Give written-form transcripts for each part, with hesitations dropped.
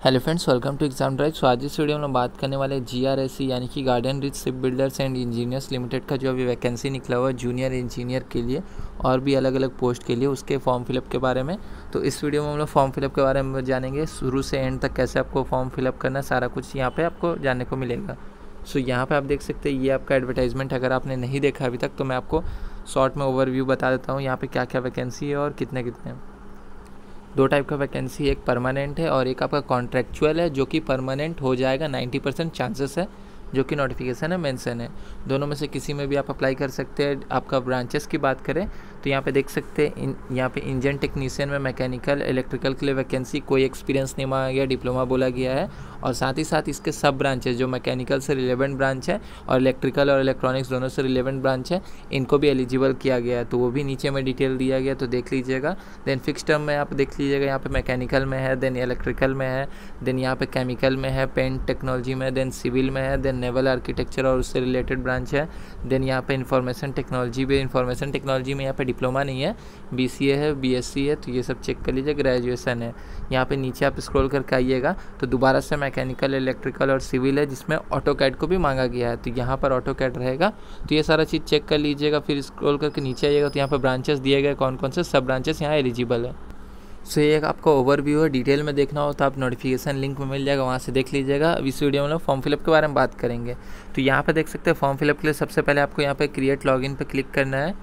Hello friends, welcome to exam drive. So आज इस video में हम बात करने वाले GRSE यानी कि Garden Reach Ship Builders and Engineers Limited का जो अभी वैकेंसी निकला हुआ है जूनियर इंजीनियर के लिए और भी अलग अलग पोस्ट के लिए, उसके फॉर्म फिलअप के बारे में। तो इस वीडियो में हम लोग फॉर्म फिलअप के बारे में जानेंगे, शुरू से एंड तक कैसे आपको फॉर्म फिलअप करना है, सारा कुछ यहाँ पर आपको जानने को मिलेगा। सो यहाँ पर आप देख सकते हैं, ये आपका एडवर्टाइजमेंट अगर आपने नहीं देखा अभी तक तो मैं आपको शॉर्ट में ओवरव्यू बता देता हूँ यहाँ पर क्या क्या वैकेंसी है और कितने कितने। दो टाइप का वैकेंसी, एक परमानेंट है और एक आपका कॉन्ट्रैक्चुअल है, जो कि परमानेंट हो जाएगा 90% चांसेस है, जो कि नोटिफिकेशन है मेंशन है। दोनों में से किसी में भी आप अप्लाई कर सकते हैं। आपका ब्रांचेस की बात करें तो यहाँ पे देख सकते हैं, यहाँ पे इंजन टेक्नीशियन में मैकेनिकल इलेक्ट्रिकल के लिए वैकेंसी, कोई एक्सपीरियंस नहीं मांगा गया, डिप्लोमा बोला गया है। और साथ ही साथ इसके सब ब्रांचेस जो मैकेनिकल से रिलेवेंट ब्रांच है और इलेक्ट्रिकल और इलेक्ट्रॉनिक्स दोनों से रिलेवेंट ब्रांच है, इनको भी एलिजिबल किया गया है। तो वो भी नीचे में डिटेल दिया गया, तो देख लीजिएगा। देन फिक्स टर्म में आप देख लीजिएगा, यहाँ पे मैकेनिकल में है, देन इलेक्ट्रिकल में है, देन यहाँ पे केमिकल में है, पेंट टेक्नोलॉजी में, देन सिविल में है, देन नेवल आर्किटेक्चर और उससे रिलेटेड ब्रांच है। देन यहाँ पे इंफॉर्मेशन टेक्नोलॉजी भी, इंफॉर्मेशन टेक्नोलॉजी में यहाँ पे डिप्लोमा नहीं है, BCA है, BSc है, तो ये सब चेक कर लीजिए, ग्रेजुएशन है। यहाँ पे नीचे आप स्क्रॉल करके आइएगा तो दोबारा से मैकेनिकल इलेक्ट्रिकल और सिविल है, जिसमें ऑटोकैड को भी मांगा गया है, तो यहाँ पर ऑटोकैड रहेगा। तो ये सारा चीज़ चेक कर लीजिएगा। फिर स्क्रॉल करके नीचे आइएगा तो यहाँ पर ब्रांचेस दिए गए, कौन कौन से सब ब्रांचेस यहाँ एलिजिबल है। सो ये आपका ओवरव्यू है। डिटेल में देखना हो तो आप नोटिफिकेशन लिंक में मिल जाएगा, वहाँ से देख लीजिएगा। अब इस वीडियो में लोग फॉर्म फिलअप के बारे में बात करेंगे। तो यहाँ पे देख सकते हैं, फॉर्म फिलअप के लिए सबसे पहले आपको यहाँ पे क्रिएट लॉगिन पे क्लिक करना है।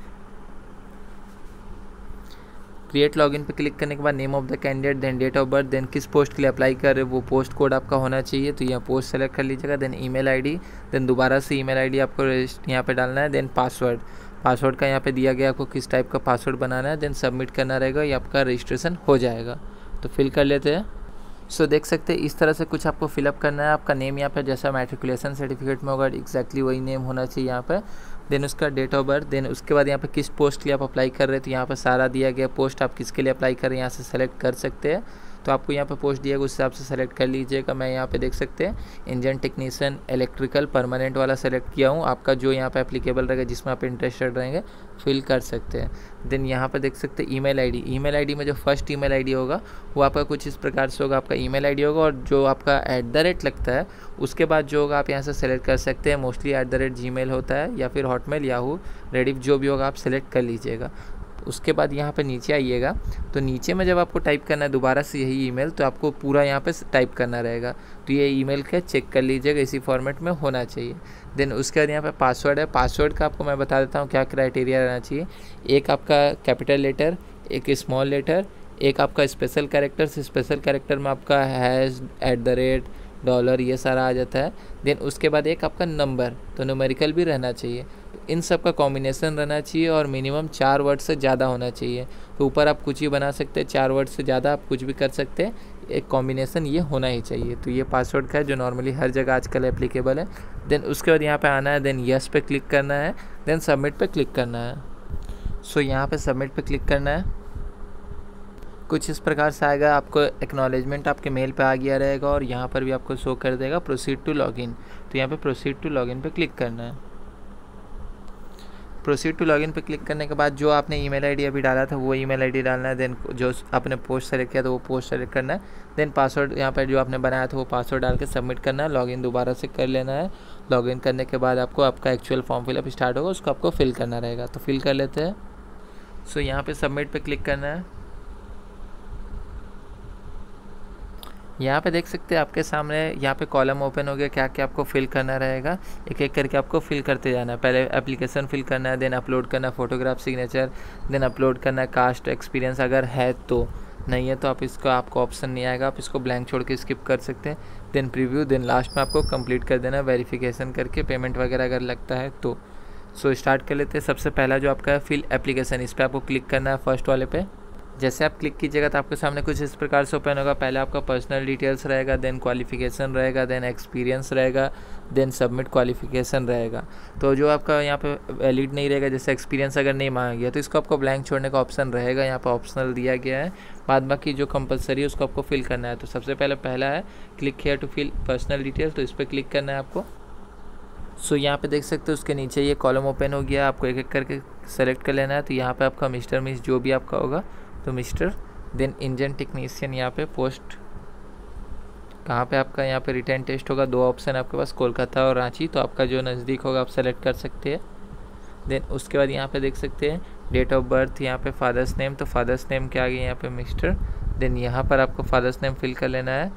क्रिएट लॉगिन पे क्लिक करने के बाद name of the candidate, then date of birth, then किस पोस्ट के लिए अप्लाई कर रहे हो वो पोस्ट कोड आपका होना चाहिए, तो यहाँ पोस्ट सेलेक्ट कर लीजिएगा। देन ईमेल आईडी, देन दोबारा से ईमेल आईडी आपको यहाँ पे डालना है। देन पासवर्ड का यहाँ पे दिया गया आपको किस टाइप का पासवर्ड बनाना है, देन सबमिट करना रहेगा, ये आपका रजिस्ट्रेशन हो जाएगा। तो फिल कर लेते हैं। सो देख सकते हैं इस तरह से कुछ आपको फिलअप करना है। आपका नेम यहाँ पे जैसा मैट्रिकुलेशन सर्टिफिकेट में होगा एग्जैक्टली वही नेम होना चाहिए यहाँ पे। देन उसका डेट ऑफ बर्थ, देन उसके बाद यहाँ पे किस पोस्ट के लिए आप अप्लाई कर रहे हैं, तो यहाँ पे सारा दिया गया पोस्ट आप किसके लिए अप्लाई कर रहे हैं यहाँ से सेलेक्ट कर सकते हैं। तो आपको यहाँ पे पोस्ट दिया गया उस हिसाब से सेलेक्ट कर लीजिएगा। मैं यहाँ पे देख सकते हैं इंजन टेक्नीशियन इलेक्ट्रिकल परमानेंट वाला सेलेक्ट किया हूँ। आपका जो यहाँ पे एप्लीकेबल रहेगा, जिसमें आप इंटरेस्टेड रहेंगे, फिल कर सकते हैं। देन यहाँ पे देख सकते हैं ईमेल आईडी में जो फर्स्ट ईमेल आईडी होगा वो आपका कुछ इस प्रकार से होगा, आपका ईमेल आईडी होगा और जो आपका @ लगता है उसके बाद जो होगा आप यहाँ से सेलेक्ट कर सकते हैं। मोस्टली @Gmail होता है या फिर हॉटमेल, याहू, रेडिफ, जो भी होगा आप सेलेक्ट कर लीजिएगा। उसके बाद यहाँ पे नीचे आइएगा तो नीचे में जब आपको टाइप करना है दोबारा से यही ईमेल, तो आपको पूरा यहाँ पे टाइप करना रहेगा। तो ये ईमेल का चेक कर लीजिएगा, इसी फॉर्मेट में होना चाहिए। देन उसके बाद यहाँ पे पासवर्ड है। पासवर्ड का आपको मैं बता देता हूँ क्या क्राइटेरिया रहना चाहिए। एक आपका कैपिटल लेटर, एक स्मॉल लेटर, एक आपका स्पेशल कैरेक्टर्स, स्पेशल कैरेक्टर में आपका हैश, $, ये सारा आ जाता है। देन उसके बाद एक आपका नंबर, तो न्यूमेरिकल भी रहना चाहिए। इन सब का कॉम्बिनेशन रहना चाहिए और मिनिमम 4 वर्ड से ज़्यादा होना चाहिए। तो ऊपर आप कुछ ही बना सकते हैं, 4 वर्ड से ज़्यादा आप कुछ भी कर सकते हैं, एक कॉम्बिनेशन ये होना ही चाहिए। तो ये पासवर्ड का है जो नॉर्मली हर जगह आजकल एप्लीकेबल है। देन उसके बाद यहाँ पे आना है, देन यस पे क्लिक करना है, देन सबमिट पे क्लिक करना है। सो यहाँ पे सबमिट पे क्लिक करना है। कुछ इस प्रकार से आएगा, आपको एक्नॉलेजमेंट आपके मेल पे आ गया रहेगा और यहाँ पर भी आपको शो कर देगा प्रोसीड टू लॉगिन। तो यहाँ पे प्रोसीड टू लॉगिन पे क्लिक करना है। प्रोसीड टू लॉगिन पे क्लिक करने के बाद जो आपने ईमेल आईडी अभी डाला था वो ईमेल आईडी डालना है। देन जो आपने पोस्ट सेलेक्ट किया था वो पोस्ट सेलेक्ट करना है। देन पासवर्ड यहाँ पर जो आपने बनाया था वो पासवर्ड डाल के सबमिट करना है। लॉगिन दोबारा से कर लेना है। लॉगिन करने के बाद आपको आपका एक्चुअल फॉर्म फिलअप स्टार्ट होगा, उसको आपको फिल करना रहेगा। तो फिल कर लेते हैं। सो यहाँ पर सबमिट पे क्लिक करना है। यहाँ पे देख सकते हैं आपके सामने यहाँ पे कॉलम ओपन हो गया, क्या क्या आपको फिल करना रहेगा, एक एक करके आपको फिल करते जाना है। पहले एप्लीकेशन फिल करना है, देन अपलोड करना है फोटोग्राफ, सिग्नेचर, देन अपलोड करना है कास्ट एक्सपीरियंस अगर है तो, नहीं है तो आप इसको, आपको ऑप्शन नहीं आएगा, आप इसको ब्लैंक छोड़ के स्किप कर सकते हैं। देन प्रीव्यू, देन लास्ट में आपको कंप्लीट कर देना है वेरिफिकेशन करके, पेमेंट वगैरह अगर लगता है तो। सो स्टार्ट कर लेते हैं। सबसे पहला जो आपका है फिल एप्लीकेशन, इस पर आपको क्लिक करना है, फर्स्ट वाले पे। जैसे आप क्लिक कीजिएगा तो आपके सामने कुछ इस प्रकार से ओपन होगा। पहले आपका पर्सनल डिटेल्स रहेगा, देन क्वालिफिकेशन रहेगा, देन एक्सपीरियंस रहेगा, देन सबमिट क्वालिफिकेशन रहेगा। तो जो आपका यहाँ पे वैलिड नहीं रहेगा, जैसे एक्सपीरियंस अगर नहीं मांगा गया तो इसको आपको ब्लैंक छोड़ने का ऑप्शन रहेगा, यहाँ पर ऑप्शनल दिया गया है। बाद बाकी जो कंपलसरी है उसको आपको फिल करना है। तो सबसे पहला है click here to fill personal details, तो इस पर क्लिक करना है आपको। सो यहाँ पे देख सकते हो उसके नीचे ये कॉलम ओपन हो गया, आपको एक एक करके सेलेक्ट कर लेना है। तो यहाँ पे आपका मिस्टर मिस जो भी आपका होगा तो मिस्टर, देन इंजन टेक्नीशियन यहाँ पे पोस्ट कहाँ पे आपका यहाँ पे रिटर्न टेस्ट होगा, 2 ऑप्शन आपके पास, कोलकाता और रांची, तो आपका जो नज़दीक होगा आप सेलेक्ट कर सकते हैं। देन उसके बाद यहाँ पे देख सकते हैं डेट ऑफ बर्थ, यहाँ पे फादर्स नेम, तो फादर्स नेम के आगे यहाँ पे मिस्टर, देन यहाँ पर आपको फादर्स नेम फिल कर लेना है।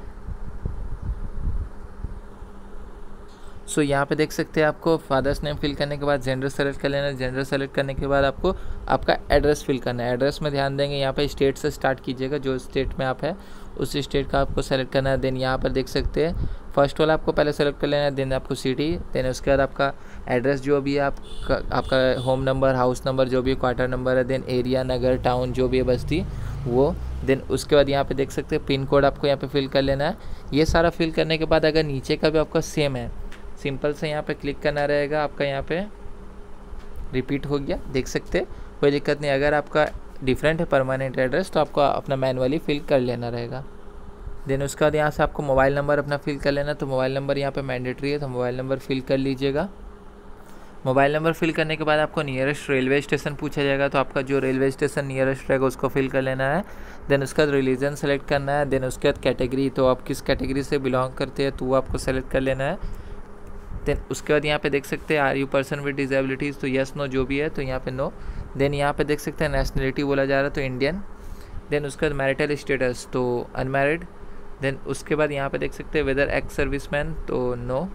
सो यहाँ पे देख सकते हैं आपको फादर्स नेम फिल करने के बाद जेंडर सेलेक्ट कर लेना है। जेंडर सेलेक्ट करने के बाद आपको आपका एड्रेस फिल करना है। एड्रेस में ध्यान देंगे यहाँ पे स्टेट से स्टार्ट कीजिएगा, जो स्टेट में आप है उस स्टेट का आपको सेलेक्ट करना है। देन यहाँ पर देख सकते हैं फर्स्ट वाला आपको पहले सेलेक्ट कर लेना है, देन आपको सिटी, देन उसके बाद आपका एड्रेस जो भी है आपका होम नंबर, हाउस नंबर जो भी क्वार्टर नंबर है, देन एरिया, नगर, टाउन जो भी है बस्ती वो, देन उसके बाद यहाँ पे देख सकते हैं पिन कोड आपको यहाँ पे फिल कर लेना है। ये सारा फिल करने के बाद अगर नीचे का भी आपका सेम है, सिंपल से यहाँ पे क्लिक करना रहेगा, आपका यहाँ पे रिपीट हो गया, देख सकते हैं, कोई दिक्कत नहीं। अगर आपका डिफरेंट है परमानेंट एड्रेस तो आपको अपना मैनुअली फिल कर लेना रहेगा। देन उसके बाद यहाँ से आपको मोबाइल नंबर अपना फिल कर लेना, तो मोबाइल नंबर यहाँ पे मैंडेटरी है, तो मोबाइल नंबर फिल कर लीजिएगा। मोबाइल नंबर फिल करने के बाद आपको नियरेस्ट रेलवे स्टेशन पूछा जाएगा, तो आपका जो रेलवे स्टेशन नियरेस्ट रहेगा उसको फिल कर लेना है। देन उसके बाद रिलीजन सेलेक्ट करना है। देन उसके बाद कैटेगरी, तो आप किस कैटेगरी से बिलोंग करते हैं तो वो आपको सेलेक्ट कर लेना है। देन उसके बाद यहाँ पे देख सकते हैं are you person with disabilities, तो यस नो जो भी है तो यहाँ पे नो। देन यहाँ पे देख सकते हैं नेशनलिटी बोला जा रहा है तो इंडियन। देन उसके बाद मैरिटल स्टेटस तो अनमैरिड। देन उसके बाद यहाँ पे देख सकते हैं वेदर एक्स सर्विसमैन तो नो।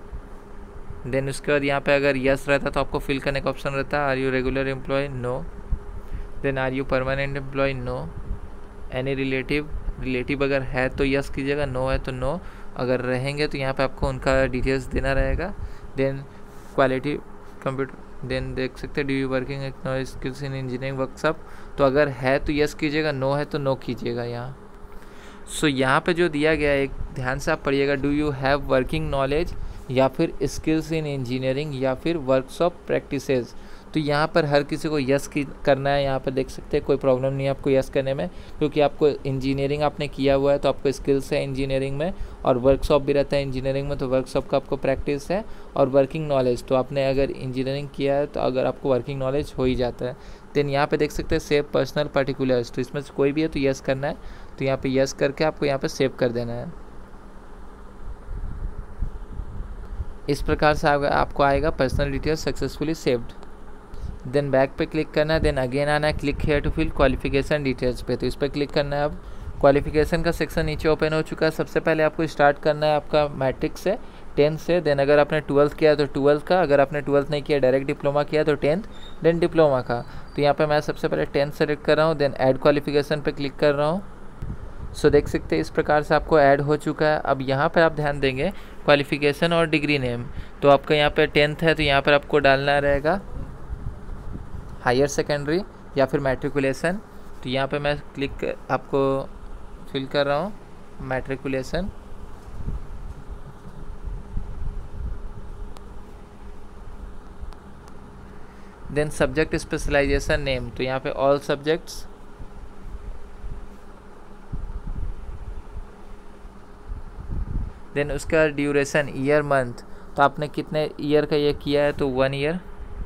देन उसके बाद यहाँ पे अगर यस रहता तो आपको फिल करने का ऑप्शन रहता है, are you regular employ no. Then are you permanent employ no. Any relative अगर है तो यस कीजिएगा, नो है तो नो। अगर रहेंगे तो यहाँ पे आपको उनका डिटेल्स देना रहेगा। देन क्वालिटी कंप्यूटर, देन देख सकते हैं do you working acknowledge skills in engineering workshop, तो अगर है तो यस कीजिएगा, नो है तो नो कीजिएगा यहाँ। सो यहाँ पे जो दिया गया है एक ध्यान से आप पढ़िएगा, do you have working knowledge या फिर स्किल्स इन इंजीनियरिंग या फिर वर्कशॉप प्रैक्टिसेस, तो यहाँ पर हर किसी को यस करना है। यहाँ पर देख सकते हैं कोई प्रॉब्लम नहीं है आपको यस करने में, क्योंकि आपको इंजीनियरिंग आपने किया हुआ है तो आपको स्किल्स है इंजीनियरिंग में, और वर्कशॉप भी रहता है इंजीनियरिंग में तो वर्कशॉप का आपको प्रैक्टिस है, और वर्किंग नॉलेज तो आपने अगर इंजीनियरिंग किया है तो अगर आपको वर्किंग नॉलेज हो ही जाता है। देन यहाँ पे देख सकते हैं सेव पर्सनल पर्टिकुलर्स, तो इसमें से कोई भी है तो यस करना है, तो यहाँ पे यस करके आपको यहाँ पे सेव कर देना है। इस प्रकार से आपको आएगा personal details successfully saved. Then back पे क्लिक करना है, देन अगेन आना है click here to fill qualification details पे, तो इस पर क्लिक करना है। अब क्वालिफिकेशन का सेक्शन नीचे ओपन हो चुका है। सबसे पहले आपको स्टार्ट करना है आपका मैट्रिक से, 10th से। देन अगर आपने 12th किया तो 12th का, अगर आपने 12th नहीं किया डायरेक्ट डिप्लोमा किया तो 10th, देन डिप्लोमा का। तो यहाँ पे मैं सबसे पहले 10th सेलेक्ट कर रहा हूँ, देन ऐड क्वालिफिकेशन पे क्लिक कर रहा हूँ। सो देख सकते हैं इस प्रकार से आपको ऐड हो चुका है। अब यहाँ पर आप ध्यान देंगे क्वालिफिकेशन और डिग्री नेम, तो आपका यहाँ पे 10th है तो यहाँ पर आपको डालना रहेगा हायर सेकेंडरी या फिर मैट्रिकुलेशन, तो यहाँ पे मैं आपको फिल कर रहा हूँ matriculation. Then subject specialization name, तो यहाँ पे ऑल सब्जेक्ट्स। देन उसका ड्यूरेशन ईयर मंथ, तो आपने कितने ईयर का ये किया है तो 1 ईयर।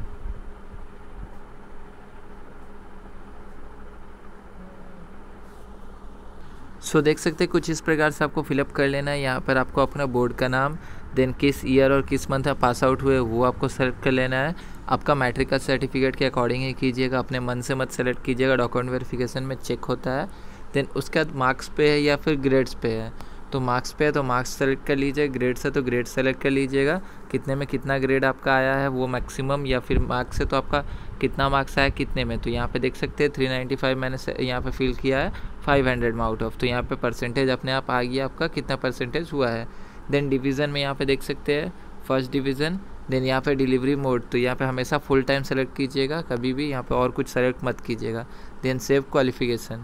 सो देख सकते हैं कुछ इस प्रकार से आपको फिलअप कर लेना है। यहाँ पर आपको अपना बोर्ड का नाम, देन किस ईयर और किस मंथ आप पास आउट हुए वो आपको सेलेक्ट कर लेना है। आपका मैट्रिक का सर्टिफिकेट के अकॉर्डिंग ही कीजिएगा, अपने मन से मत सेलेक्ट कीजिएगा, डॉक्यूमेंट वेरिफिकेशन में चेक होता है। देन उसके बाद मार्क्स पे है या फिर ग्रेड्स पे है, तो मार्क्स पे है तो मार्क्स सेलेक्ट कर लीजिए, ग्रेड्स है तो ग्रेड सेलेक्ट कर लीजिएगा, कितने में कितना ग्रेड आपका आया है वो मैक्सिमम, या फिर मार्क्स है तो आपका कितना मार्क्स आया कितने में। तो यहाँ पे देख सकते हैं 395 मैंने यहाँ पे फिल किया है 500 में आउट ऑफ, तो यहाँ पे परसेंटेज अपने आप आ गया आपका कितना परसेंटेज हुआ है। देन डिवीज़न में यहाँ पे देख सकते हैं फर्स्ट डिवीज़न। देन यहाँ पे डिलीवरी मोड, तो यहाँ पे हमेशा फुल टाइम सेलेक्ट कीजिएगा, कभी भी यहाँ पे और कुछ सेलेक्ट मत कीजिएगा। देन सेव क्वालिफिकेशन,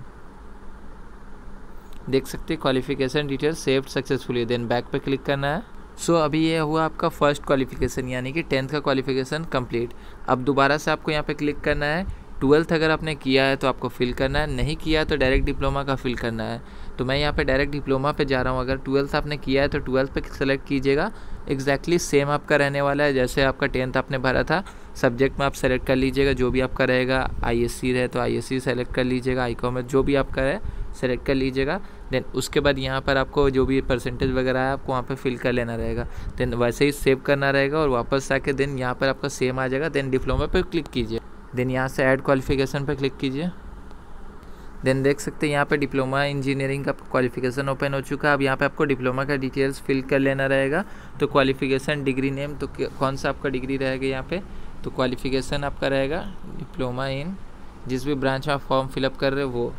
देख सकते हैं qualification details saved successfully. Then back पे क्लिक करना है। सो अभी ये हुआ आपका फर्स्ट क्वालिफिकेशन यानी कि 10th का क्वालिफिकेशन कंप्लीट। अब दोबारा से आपको यहाँ पे क्लिक करना है। 12th अगर आपने किया है तो आपको फिल करना है, नहीं किया है तो डायरेक्ट डिप्लोमा का फिल करना है। तो मैं यहाँ पे डायरेक्ट डिप्लोमा पे जा रहा हूँ। अगर 12th आपने किया है तो 12th पे सेलेक्ट कीजिएगा, एग्जैक्टली सेम आपका रहने वाला है जैसे आपका 10th आपने भरा था। सब्जेक्ट में आप सेलेक्ट कर लीजिएगा जो भी आपका रहेगा, ISC रहे तो ISC सेलेक्ट कर लीजिएगा, ICOM में जो भी आपका है सेलेक्ट कर लीजिएगा। देन उसके बाद यहाँ पर आपको जो भी परसेंटेज वगैरह है आपको वहाँ पे फिल कर लेना रहेगा। देन वैसे ही सेव करना रहेगा और वापस आके देन यहाँ पर आपका सेम आ जाएगा। देन डिप्लोमा पे क्लिक कीजिए। देन यहाँ से ऐड क्वालिफिकेशन पे क्लिक कीजिए। देन देख सकते हैं यहाँ पे डिप्लोमा इंजीनियरिंग का क्वालिफिकेशन ओपन हो चुका है। अब यहाँ पे आपको डिप्लोमा का डिटेल्स फिल कर लेना रहेगा। तो क्वालिफिकेशन, डिग्री नेम, तो कौन सा आपका डिग्री रहेगा यहाँ पे, तो क्वालिफिकेशन आपका रहेगा डिप्लोमा इन, जिस भी ब्रांच में आप फॉर्म फिलअप कर रहे हो वो।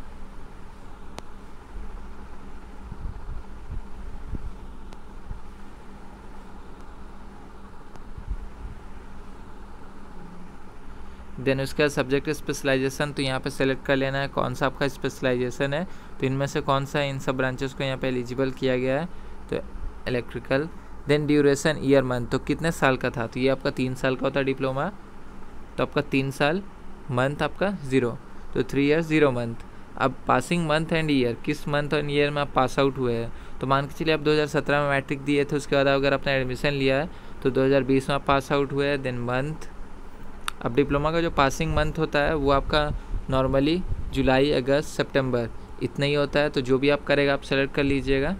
देन उसके बाद सब्जेक्ट स्पेशलाइजेशन, तो यहाँ पे सेलेक्ट कर लेना है कौन सा आपका स्पेशलाइजेशन है। तो इनमें से कौन सा इन सब ब्रांचेस को यहाँ पे एलिजिबल किया गया है, तो electrical. Then duration year month, तो कितने साल का था, तो ये आपका 3 साल का होता है डिप्लोमा, तो आपका 3 साल, मंथ आपका 0, तो 3 ईयर 0 मंथ। अब पासिंग मंथ एंड ईयर, किस मंथ एंड ईयर में आप पास आउट हुए हैं, तो मान के चलिए आप 2017 में मैट्रिक दिए थे, उसके बाद अगर आपने एडमिशन लिया है तो 2020 में आप पास आउट हुए हैं। देन मंथ, अब डिप्लोमा का जो पासिंग मंथ होता है वो आपका नॉर्मली जुलाई, अगस्त, सितंबर इतना ही होता है। तो जो भी आप करेगा आप सेलेक्ट कर लीजिएगा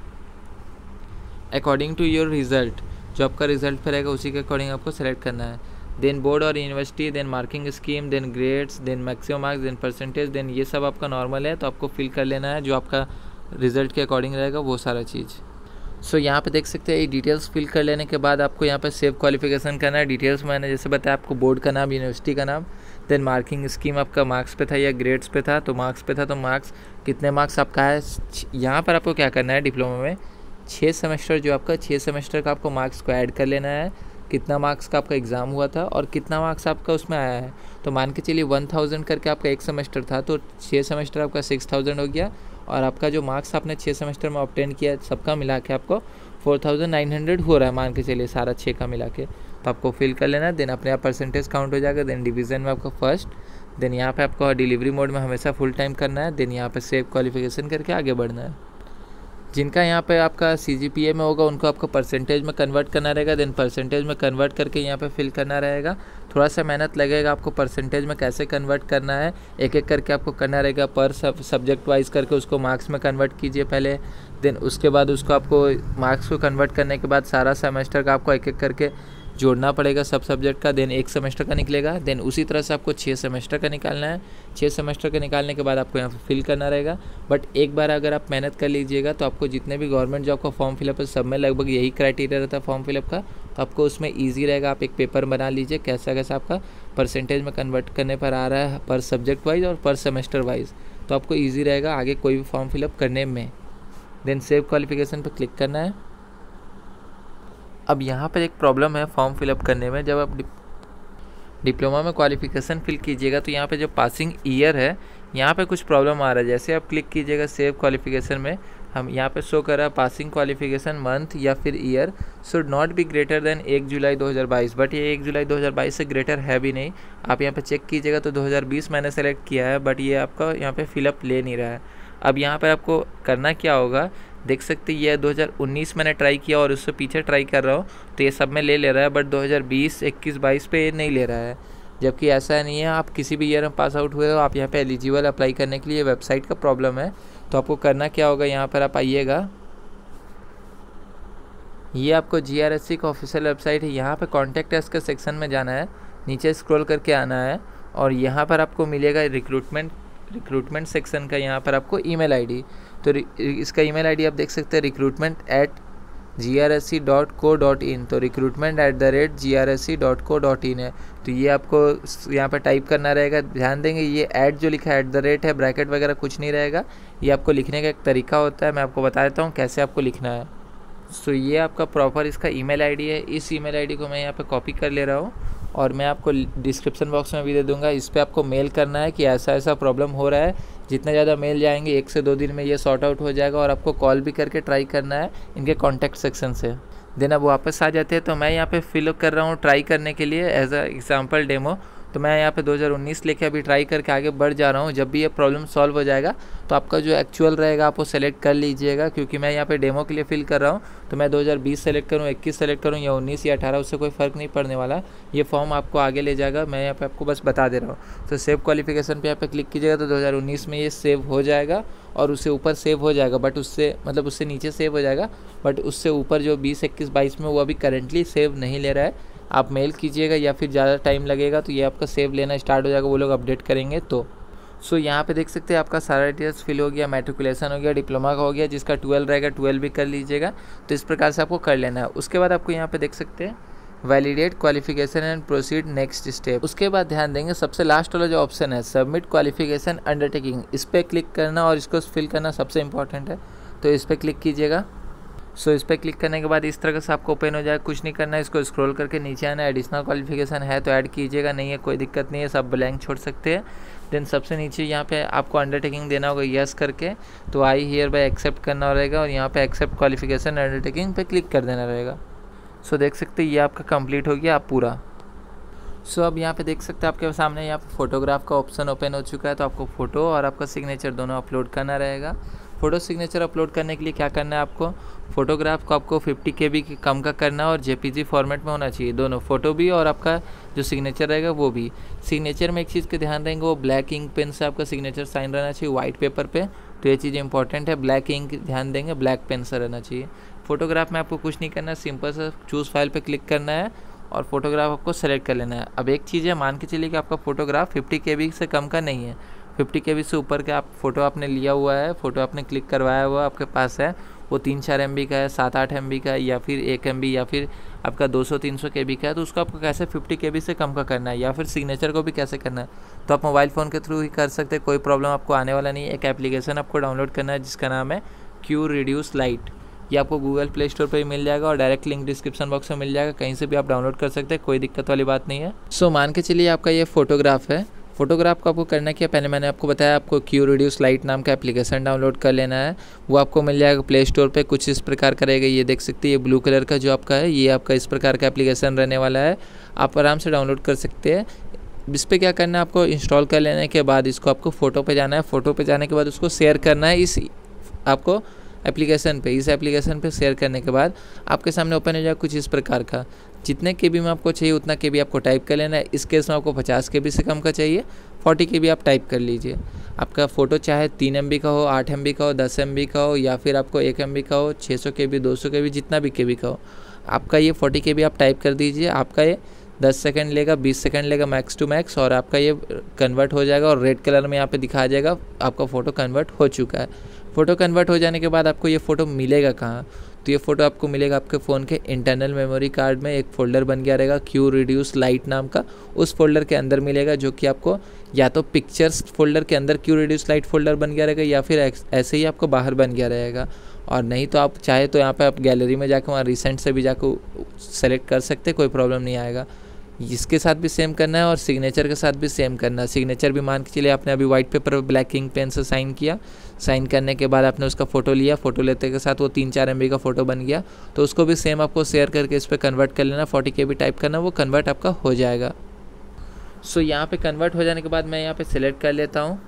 अकॉर्डिंग टू योर रिज़ल्ट, जो आपका रिजल्ट पे रहेगा उसी के अकॉर्डिंग आपको सेलेक्ट करना है। देन बोर्ड और university, then marking scheme, then grades, then maximum marks, then percentage, then ये सब आपका नॉर्मल है, तो आपको फिल कर लेना है जो आपका रिजल्ट के अकॉर्डिंग रहेगा वो सारा चीज़। सो यहाँ पे देख सकते हैं ये डिटेल्स फिल कर लेने के बाद आपको यहाँ पे सेव क्वालिफिकेशन करना है। डिटेल्स मैंने जैसे बताया आपको, बोर्ड का नाम, यूनिवर्सिटी का नाम, देन मार्किंग स्कीम आपका मार्क्स पे था या ग्रेड्स पे था, तो मार्क्स पे था तो मार्क्स, कितने मार्क्स आपका है। यहाँ पर आपको क्या करना है, डिप्लोमा में 6 सेमेस्टर, जो आपका 6 सेमेस्टर का आपको मार्क्स को ऐड कर लेना है, कितना मार्क्स का आपका एग्ज़ाम हुआ था और कितना मार्क्स आपका उसमें आया है। तो मान के चलिए 1000 करके आपका एक सेमेस्टर था, तो 6 सेमेस्टर आपका 6000 हो गया, और आपका जो मार्क्स आपने 6 सेमेस्टर में ऑब्टेन किया सबका मिला के आपको 4900 हो रहा है, मान के चलिए सारा 6 का मिला के, तो आपको फिल कर लेना है। देन अपने आप परसेंटेज काउंट हो जाएगा। देन डिवीज़न में आपका फर्स्ट, देन यहाँ पे आपको डिलीवरी मोड में हमेशा फुल टाइम करना है। देन यहाँ पे सेव क्वालिफिकेशन करके आगे बढ़ना है। जिनका यहाँ पे आपका CGPA में होगा उनको आपको परसेंटेज में कन्वर्ट करना रहेगा। देन परसेंटेज में कन्वर्ट करके यहाँ पे फिल करना रहेगा। थोड़ा सा मेहनत लगेगा आपको परसेंटेज में कैसे कन्वर्ट करना है, एक एक करके आपको करना रहेगा, पर सब्जेक्ट वाइज करके उसको मार्क्स में कन्वर्ट कीजिए पहले। देन उसके बाद उसको आपको मार्क्स को कन्वर्ट करने के बाद सारा सेमेस्टर का आपको एक एक करके जोड़ना पड़ेगा सब सब्जेक्ट का। देन एक सेमेस्टर का निकलेगा। देन उसी तरह से आपको 6 सेमेस्टर का निकालना है। 6 सेमेस्टर का निकालने के बाद आपको यहाँ पे फिल करना रहेगा। बट एक बार अगर आप मेहनत कर लीजिएगा तो आपको जितने भी गवर्नमेंट जॉब का फॉर्म फिलअप है सब में लगभग यही क्राइटेरिया रहता है फॉर्म फिलअप का, तो आपको उसमें ईजी रहेगा। आप एक पेपर बना लीजिए कैसा कैसा आपका परसेंटेज में कन्वर्ट करने पर आ रहा है, पर सब्जेक्ट वाइज और पर सेमेस्टर वाइज, तो आपको ईजी रहेगा आगे कोई भी फॉर्म फिलअप करने में। देन सेव क्वालिफिकेशन पर क्लिक करना है। अब यहाँ पर एक प्रॉब्लम है फॉर्म फिलअप करने में, जब आप डिप्लोमा में क्वालिफिकेशन फिल कीजिएगा तो यहाँ पे जो पासिंग ईयर है यहाँ पे कुछ प्रॉब्लम आ रहा है। जैसे आप क्लिक कीजिएगा सेव क्वालिफिकेशन में, हम यहाँ पे शो कर रहा है पासिंग क्वालिफिकेशन मंथ या फिर year should not be greater than 1 July 2022, but ये 1 जुलाई 2022 से ग्रेटर है भी नहीं। आप यहाँ पे चेक कीजिएगा तो 2020 मैंने सेलेक्ट किया है, बट ये आपका यहाँ पे फिलअप ले नहीं रहा है। अब यहाँ पर आपको करना क्या होगा, देख सकते हैं ये 2019 मैंने ट्राई किया और उससे पीछे ट्राई कर रहा हूँ तो ये सब में ले रहा है, बट 2020, 21, 22 पे ये नहीं ले रहा है। जबकि ऐसा नहीं है, आप किसी भी ईयर में पास आउट हुए हो आप यहाँ पे एलिजिबल अप्लाई करने के लिए। वेबसाइट का प्रॉब्लम है, तो आपको करना क्या होगा, यहाँ पर आप आइएगा, ये आपको GRSC का ऑफिशियल वेबसाइट है। यहाँ पे कॉन्टैक्ट अस का सेक्शन में जाना है, नीचे स्क्रॉल करके आना है और यहाँ पर आपको मिलेगा रिक्रूटमेंट सेक्शन का, यहाँ पर आपको ईमेल आईडी, तो इसका ईमेल आईडी आप देख सकते हैं recruitment@grsc.co.in, तो recruitment@grsc.co.in है। तो ये आपको यहाँ पर टाइप करना रहेगा। ध्यान देंगे ये ऐड जो लिखा है @ है, ब्रैकेट वगैरह कुछ नहीं रहेगा। ये आपको लिखने का एक तरीका होता है, मैं आपको बता देता हूँ कैसे आपको लिखना है। सो ये आपका प्रॉपर इसका ईमेल आईडी है। इस ईमेल आईडी को मैं यहाँ पे कॉपी कर ले रहा हूँ और मैं आपको डिस्क्रिप्शन बॉक्स में भी दे दूँगा। इस पर आपको मेल करना है कि ऐसा ऐसा प्रॉब्लम हो रहा है। जितने ज़्यादा मेल जाएंगे 1 से 2 दिन में ये सॉर्ट आउट हो जाएगा, और आपको कॉल भी करके ट्राई करना है इनके कॉन्टैक्ट सेक्शन से। देन अब वापस आ जाते हैं, तो मैं यहाँ पे फिल कर रहा हूँ ट्राई करने के लिए एज अ एग्जाम्पल डेमो। तो मैं यहाँ पे 2019 लेके अभी ट्राई करके आगे बढ़ जा रहा हूँ। जब भी ये प्रॉब्लम सॉल्व हो जाएगा तो आपका जो एक्चुअल रहेगा आप वो सेलेक्ट कर लीजिएगा, क्योंकि मैं यहाँ पे डेमो के लिए फिल कर रहा हूँ। तो मैं 2020 सेलेक्ट करूँ, 21 सेलेक्ट करूँ या 19 या 18, उससे कोई फ़र्क नहीं पड़ने वाला। ये फॉर्म आपको आगे ले जाएगा, मैं यहाँ पे आपको बस बता दे रहा हूँ। तो सेव क्वालिफिकेशन पे यहाँ पे क्लिक कीजिएगा तो 2019 में ये सेव हो जाएगा और उससे ऊपर सेव हो जाएगा, बट उससे मतलब उससे नीचे सेव हो जाएगा, बट उससे ऊपर जो 20, 21, 22 में वो अभी करेंटली सेव नहीं ले रहा है। आप मेल कीजिएगा या फिर ज़्यादा टाइम लगेगा तो ये आपका सेव लेना स्टार्ट हो जाएगा, वो लोग अपडेट करेंगे तो। सो यहाँ पे देख सकते हैं आपका सारा डिटेल्स फिल हो गया, मैट्रिकुलेशन हो गया, डिप्लोमा का हो गया, जिसका 12 रहेगा 12 भी कर लीजिएगा। तो इस प्रकार से आपको कर लेना है। उसके बाद आपको यहाँ पे देख सकते हैं validate qualification and proceed next step. उसके बाद ध्यान देंगे सबसे लास्ट वाला जो ऑप्शन है सबमिट क्वालिफिकेशन अंडरटेकिंग, इस पर क्लिक करना और इसको फिल करना सबसे इंपॉर्टेंट है, तो इस पर क्लिक कीजिएगा। सो इस पर क्लिक करने के बाद इस तरह से आपको ओपन हो जाए, कुछ नहीं करना है, इसको स्क्रॉल करके नीचे आना है। एडिशनल क्वालिफिकेशन है तो ऐड कीजिएगा, नहीं है कोई दिक्कत नहीं है, सब ब्लैंक छोड़ सकते हैं। देन सबसे नीचे यहाँ पे आपको अंडरटेकिंग देना होगा यस करके, तो आई हियर बाय एक्सेप्ट करना रहेगा और यहाँ पे एक्सेप्ट क्वालिफिकेशन अंडरटेकिंग पे क्लिक कर देना रहेगा। सो देख सकते हैं ये आपका कंप्लीट हो गया आप पूरा। सो अब यहाँ पे देख सकते हैं आपके सामने यहाँ पे फोटोग्राफ का ऑप्शन ओपन हो चुका है, तो आपको फ़ोटो और आपका सिग्नेचर दोनों अपलोड करना रहेगा। फ़ोटो सिग्नेचर अपलोड करने के लिए क्या करना है आपको, फ़ोटोग्राफ को आपको 50 KB की कम का करना है और JPG फॉर्मेट में होना चाहिए, दोनों फ़ोटो भी और आपका जो सिग्नेचर रहेगा वो भी। सिग्नेचर में एक चीज़ के ध्यान देंगे, वो ब्लैक इंक पेन से आपका सिग्नेचर साइन रहना चाहिए वाइट पेपर पे, तो ये चीज़ इंपॉर्टेंट है। ब्लैक इंक ध्यान देंगे, ब्लैक पेन से रहना चाहिए। फ़ोटोग्राफ में आपको कुछ नहीं करना है, सिंपल से चूज़ फाइल पे क्लिक करना है और फोटोग्राफ आपको सेलेक्ट कर लेना है। अब एक चीज़ है, मान के चलिए कि आपका फोटोग्राफ 50 KB से कम का नहीं है, 50 KB से ऊपर का आप फ़ोटो आपने लिया हुआ है, फ़ोटो आपने क्लिक करवाया हुआ आपके पास है, वो 3-4 MB का है, 7-8 MB का है, या फिर 1 MB या फिर आपका 200-300 KB का है, तो उसको आपको कैसे 50 KB से कम का करना है, या फिर सिग्नेचर को भी कैसे करना है, तो आप मोबाइल फ़ोन के थ्रू ही कर सकते हैं, कोई प्रॉब्लम आपको आने वाला नहीं है। एक एप्लीकेशन आपको डाउनलोड करना है जिसका नाम है QReduce Lite, ये आपको गूगल प्ले स्टोर पर ही मिल जाएगा और डायरेक्ट लिंक डिस्क्रिप्शन बॉक्स में मिल जाएगा, कहीं से भी आप डाउनलोड कर सकते हैं, कोई दिक्कत वाली बात नहीं है। सो मान के चलिए आपका ये फोटोग्राफ है, फोटोग्राफ को आपको करना क्या, पहले मैंने आपको बताया आपको QReduce Lite नाम का एप्लीकेशन डाउनलोड कर लेना है, वो आपको मिल जाएगा प्ले स्टोर पे। कुछ इस प्रकार का रहेगा, ये देख सकते हैं, ये ब्लू कलर का जो आपका है, ये आपका इस प्रकार का एप्लीकेशन रहने वाला है, आप आराम से डाउनलोड कर सकते हैं। इस पर क्या करना है आपको, इंस्टॉल कर लेने के बाद इसको आपको फ़ोटो पे जाना है, फ़ोटो पे जाने के बाद उसको शेयर करना है इस आपको एप्लीकेशन पे। इस एप्लीकेशन पे शेयर करने के बाद आपके सामने ओपन हो जाएगा कुछ इस प्रकार का, जितने KB में आपको चाहिए उतना KB आपको टाइप कर लेना है। इस केस में आपको 50 KB से कम का चाहिए, 40 KB आप टाइप कर लीजिए। आपका फ़ोटो चाहे 3 MB का हो, 8 MB का हो, 10 MB का हो, या फिर आपको 1 MB का हो, 600 KB, 200 KB, जितना भी KB का हो, आपका ये 40 KB आप टाइप कर दीजिए। आपका ये 10 सेकंड लेगा, 20 सेकंड लेगा मैक्स टू मैक्स, और आपका ये कन्वर्ट हो जाएगा और रेड कलर में यहाँ पे दिखा जाएगा आपका फ़ोटो कन्वर्ट हो चुका है। फ़ोटो कन्वर्ट हो जाने के बाद आपको ये फ़ोटो मिलेगा कहाँ, तो ये फ़ोटो आपको मिलेगा आपके फ़ोन के इंटरनल मेमोरी कार्ड में। एक फ़ोल्डर बन गया रहेगा QReduce Lite नाम का, उस फोल्डर के अंदर मिलेगा, जो कि आपको या तो पिक्चर्स फोल्डर के अंदर QReduce Lite फोल्डर बन गया रहेगा, या फिर ऐसे ही आपको बाहर बन गया रहेगा। और नहीं तो आप चाहे तो यहाँ पे आप गैलरी में जाकर वहाँ रिसेंट से भी जाकर सेलेक्ट कर सकते, कोई प्रॉब्लम नहीं आएगा। इसके साथ भी सेम करना है और सिग्नेचर के साथ भी सेम करना है। सिग्नेचर भी मान के चलिए आपने अभी वाइट पेपर पर ब्लैक इंक पेन से साइन किया, साइन करने के बाद आपने उसका फ़ोटो लिया, फ़ोटो लेते के साथ वो 3-4 MB का फ़ोटो बन गया, तो उसको भी सेम आपको शेयर करके इस पर कन्वर्ट कर लेना, 40 KB टाइप करना, वो कन्वर्ट आपका हो जाएगा। सो यहाँ पे कन्वर्ट हो जाने के बाद मैं यहाँ पे सिलेक्ट कर लेता हूँ।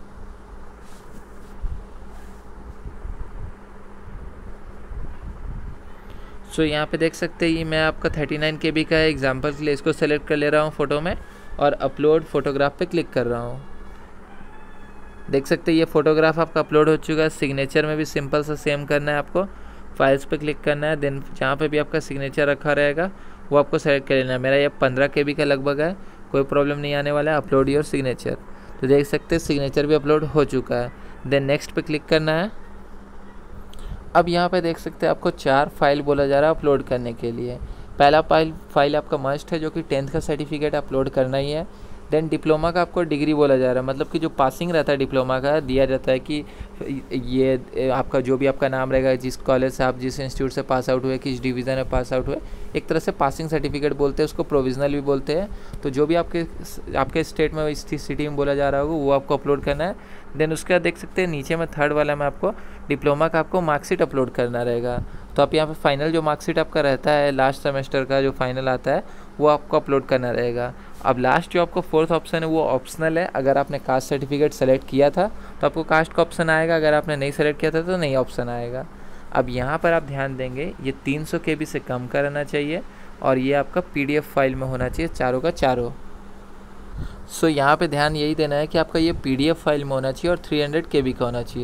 सो यहाँ पे देख सकते हैं ये मैं आपका 39 KB का है, एग्जाम्पल के लिए इसको सेलेक्ट कर ले रहा हूँ फ़ोटो में और अपलोड फोटोग्राफ पे क्लिक कर रहा हूँ। देख सकते हैं ये फ़ोटोग्राफ आपका अपलोड हो चुका है। सिग्नेचर में भी सिंपल सा सेम करना है, आपको फाइल्स पे क्लिक करना है, देन जहाँ पे भी आपका सिग्नेचर रखा रहेगा वो आपको सेलेक्ट कर लेना है। मेरा ये 15 KB का लगभग है, कोई प्रॉब्लम नहीं आने वाला है। अपलोड योर सिग्नेचर, तो देख सकते हैं सिग्नेचर भी अपलोड हो चुका है। देन नेक्स्ट पे क्लिक करना है। अब यहाँ पे देख सकते हैं आपको 4 फाइल बोला जा रहा है अपलोड करने के लिए। पहला फाइल आपका मस्ट है, जो कि 10th का सर्टिफिकेट अपलोड करना ही है। देन डिप्लोमा का आपको डिग्री बोला जा रहा है, मतलब कि जो पासिंग रहता है डिप्लोमा का, दिया जाता है कि ये आपका जो भी आपका नाम रहेगा, जिस कॉलेज से आप जिस इंस्टीट्यूट से पास आउट हुए, किस डिवीज़न में पास आउट हुए, एक तरह से पासिंग सर्टिफिकेट बोलते हैं उसको, प्रोविजनल भी बोलते हैं। तो जो भी आपके स्टेट में इस सिटी में बोला जा रहा होगा वो आपको अपलोड करना है। देन उसके बाद देख सकते हैं नीचे में 3rd वाला में आपको डिप्लोमा का आपको मार्कशीट अपलोड करना रहेगा। तो आप यहाँ पे फाइनल जो मार्कशीट आपका रहता है लास्ट सेमेस्टर का जो फाइनल आता है वो आपको अपलोड करना रहेगा। अब लास्ट जो आपको 4th ऑप्शन है वो ऑप्शनल है। अगर आपने कास्ट सर्टिफिकेट सेलेक्ट किया था तो आपको कास्ट का ऑप्शन आएगा, अगर आपने नहीं सेलेक्ट किया था तो नहीं ऑप्शन आएगा। अब यहाँ पर आप ध्यान देंगे ये 300 KB से कम का रहना चाहिए और ये आपका PDF फाइल में होना चाहिए, चारों का चारों। सो यहाँ पे ध्यान यही देना है कि आपका ये PDF फाइल में होना चाहिए और 300 KB का होना चाहिए।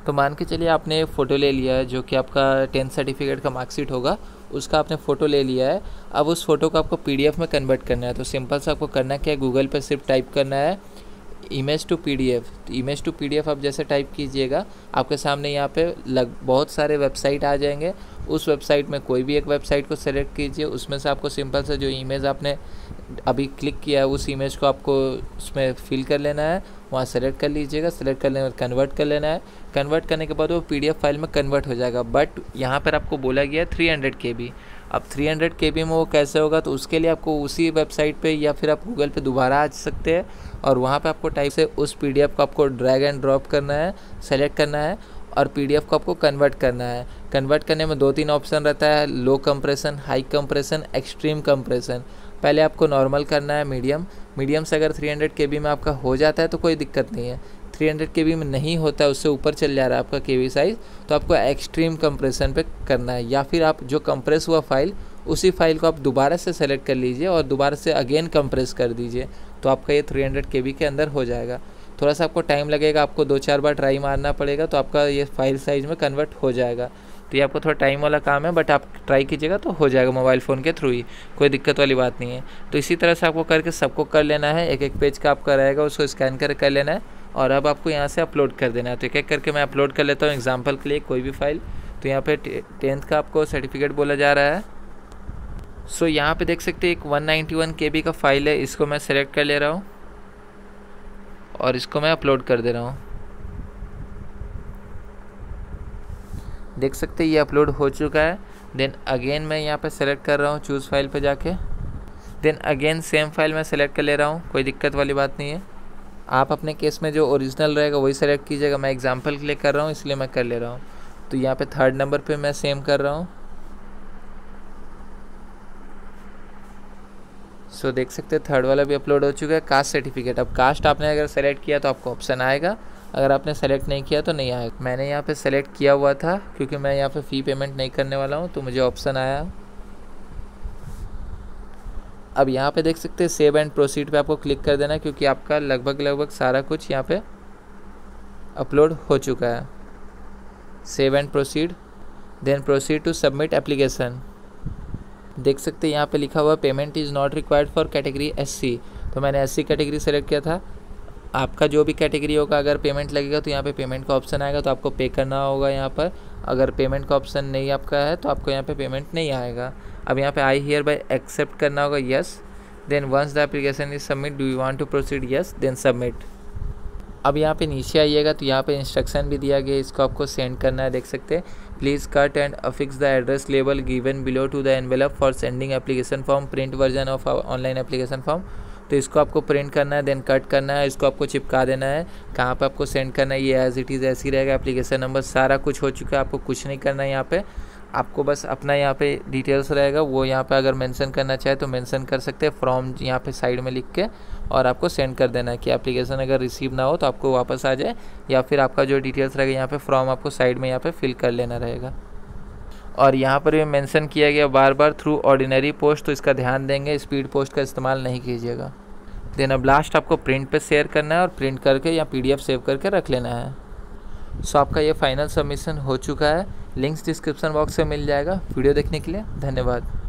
तो मान के चलिए आपने फ़ोटो ले लिया है, जो कि आपका 10th सर्टिफिकेट का मार्कशीट होगा, उसका आपने फ़ोटो ले लिया है। अब उस फ़ोटो को आपको PDF में कन्वर्ट करना है। तो सिंपल से आपको करना क्या है, गूगल पे सिर्फ टाइप करना है इमेज टू PDF। तो इमेज टू PDF आप जैसे टाइप कीजिएगा, आपके सामने यहाँ पे बहुत सारे वेबसाइट आ जाएंगे। उस वेबसाइट में कोई भी एक वेबसाइट को सेलेक्ट कीजिए, उसमें से आपको सिंपल से जो इमेज आपने अभी क्लिक किया है उस इमेज को आपको उसमें फिल कर लेना है, वहाँ सेलेक्ट कर लीजिएगा। सेलेक्ट करने के बाद कन्वर्ट कर लेना है। कन्वर्ट करने के बाद वो PDF फाइल में कन्वर्ट हो जाएगा। बट यहाँ पर आपको बोला गया है 300 KB। अब 300 KB में वो कैसे होगा, तो उसके लिए आपको उसी वेबसाइट पे या फिर आप गूगल पे दोबारा आ सकते हैं और वहाँ पे आपको टाइप से उस PDF को आपको ड्रैग एंड ड्रॉप करना है, सेलेक्ट करना है और PDF को आपको कन्वर्ट करना है। कन्वर्ट करने में 2-3 ऑप्शन रहता है, low compression, high compression, extreme compression. पहले आपको नॉर्मल करना है, मीडियम से अगर 300 KB में आपका हो जाता है तो कोई दिक्कत नहीं है। 300 KB में नहीं होता है, उससे ऊपर चल जा रहा है आपका KB साइज़, तो आपको एक्सट्रीम कंप्रेशन पे करना है। या फिर आप जो कंप्रेस हुआ फाइल, उसी फाइल को आप दोबारा से सेलेक्ट कर लीजिए और दोबारा से अगेन कंप्रेस कर दीजिए, तो आपका ये 300 KB के अंदर हो जाएगा। थोड़ा सा आपको टाइम लगेगा, आपको 2-4 बार ट्राई मारना पड़ेगा, तो आपका ये फाइल साइज़ में कन्वर्ट हो जाएगा। तो ये आपको थोड़ा टाइम वाला काम है, बट आप ट्राई कीजिएगा तो हो जाएगा मोबाइल फ़ोन के थ्रू ही, कोई दिक्कत वाली बात नहीं है। तो इसी तरह से आपको करके सबको कर लेना है। एक पेज का आपका रहेगा, उसको स्कैन कर लेना है और अब आपको यहाँ से अपलोड कर देना है। तो एक करके मैं अपलोड कर लेता हूँ एग्जाम्पल के लिए कोई भी फाइल। तो यहाँ पे 10th का आपको सर्टिफिकेट बोला जा रहा है। सो यहाँ पे देख सकते हैं एक 191 KB का फाइल है, इसको मैं सेलेक्ट कर ले रहा हूँ और इसको मैं अपलोड कर दे रहा हूँ। देख सकते हैं ये अपलोड हो चुका है। देन अगेन मैं यहाँ पे सेलेक्ट कर रहा हूँ चूज़ फाइल पे जाके। देन अगेन सेम फाइल मैं सेलेक्ट कर ले रहा हूँ, कोई दिक्कत वाली बात नहीं है। आप अपने केस में जो ओरिजिनल रहेगा वही सेलेक्ट कीजिएगा। मैं एग्जांपल के लिए कर रहा हूँ इसलिए मैं कर ले रहा हूँ। तो यहाँ पे 3rd नंबर पे मैं सेम कर रहा हूँ। सो देख सकते हैं 3rd वाला भी अपलोड हो चुका है। कास्ट सर्टिफिकेट, अब कास्ट आपने अगर सेलेक्ट किया तो आपको ऑप्शन आएगा, अगर आपने सेलेक्ट नहीं किया तो नहीं आएगा। मैंने यहाँ पे सेलेक्ट किया हुआ था क्योंकि मैं यहाँ पे फ़ी पेमेंट नहीं करने वाला हूँ, तो मुझे ऑप्शन आया। अब यहाँ पे देख सकते हैं सेव एंड प्रोसीड पे आपको क्लिक कर देना है, क्योंकि आपका लगभग सारा कुछ यहाँ पे अपलोड हो चुका है। Save and proceed, then proceed to submit application. देख सकते हैं यहाँ पे लिखा हुआ payment is not required for category SC। तो मैंने SC कैटेगरी सेलेक्ट किया था। आपका जो भी कैटेगरी होगा, अगर पेमेंट लगेगा तो यहाँ पे पेमेंट का ऑप्शन आएगा, तो आपको पे करना होगा यहाँ पर। अगर पेमेंट का ऑप्शन नहीं आपका है तो आपको यहाँ पे पेमेंट नहीं आएगा। अब यहाँ पे आई हियर बाय एक्सेप्ट करना होगा, yes. Then once the application is submit do you want to proceed, yes, then submit. अब यहाँ पे नीचे आइएगा तो यहाँ पे इंस्ट्रक्शन भी दिया गया, इसको आपको सेंड करना है। देख सकते हैं please cut and affix the address label given below to the envelope for sending application form, print version of online application form. तो इसको आपको प्रिंट करना है, देन कट करना है, इसको आपको चिपका देना है। कहाँ पे आपको सेंड करना है, ये एज इट इज़ ऐसी रहेगा। एप्लीकेशन नंबर सारा कुछ हो चुका है, आपको कुछ नहीं करना है यहाँ पे। आपको बस अपना यहाँ पे डिटेल्स रहेगा, वो यहाँ पे अगर मेंशन करना चाहे तो मेंशन कर सकते हैं, फ्रॉम यहाँ पे साइड में लिख के, और आपको सेंड कर देना है कि एप्लीकेशन अगर रिसीव ना हो तो आपको वापस आ जाए, या फिर आपका जो डिटेल्स रहेगा यहाँ पे फ्रॉम आपको साइड में यहाँ पे फिल कर लेना रहेगा। और यहाँ पर भी मेंशन किया गया बार बार थ्रू ऑर्डिनरी पोस्ट, तो इसका ध्यान देंगे, स्पीड पोस्ट का इस्तेमाल नहीं कीजिएगा। देन अब लास्ट आपको प्रिंट पे शेयर करना है और प्रिंट करके या PDF सेव करके रख लेना है। सो आपका ये फाइनल सबमिशन हो चुका है। लिंक्स डिस्क्रिप्शन बॉक्स में मिल जाएगा। वीडियो देखने के लिए धन्यवाद।